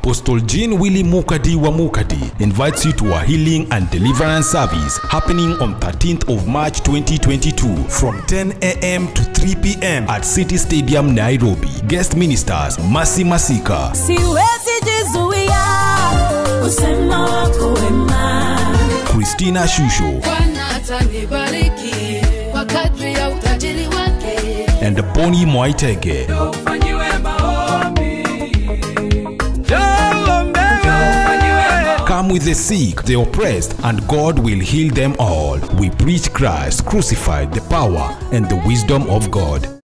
Apostle Jean Willy Mukadi wa Mukadi invites you to a healing and deliverance service happening on 13th of March 2022 from 10 a.m. to 3 p.m. at City Stadium, Nairobi. Guest ministers Mercy Masika, Christina Shusho, and Bonnie Moitege. Come with the sick, the oppressed, and God will heal them all. We preach Christ crucified, the power and the wisdom of God.